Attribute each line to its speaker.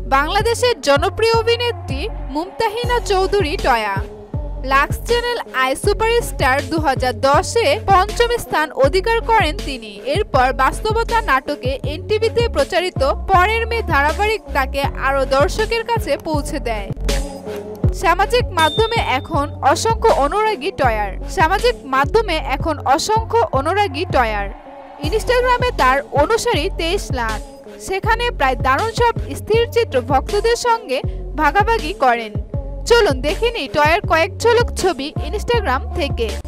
Speaker 1: বাংলাদেশের জনপ্রিয় অভিনেত্রী Mumtahina Chowdhury Toya. Lux Channel i superstar 2010-এ পঞ্চম স্থান অধিকার করেন তিনি। এরপর বাস্তবতা নাটকে এনটিভিতে প্রচারিত পরের মেয়ে ধারাবাহিক তাকে আরও দর্শকের কাছে পৌঁছে দেয়। সামাজিক মাধ্যমে এখন অসংখ্য অনুরাগী টয়ার। ইনস্টাগ্রামে তার অনুসারী 23 লাখ। সেখানে প্রায় দারুণ সব স্থির চিত্র ভক্তদের সঙ্গে ভাগাভাগি করেন। চলুন দেখে নিই টয়ার কয়েক ঝলক ছবি ইনস্টাগ্রাম থেকে।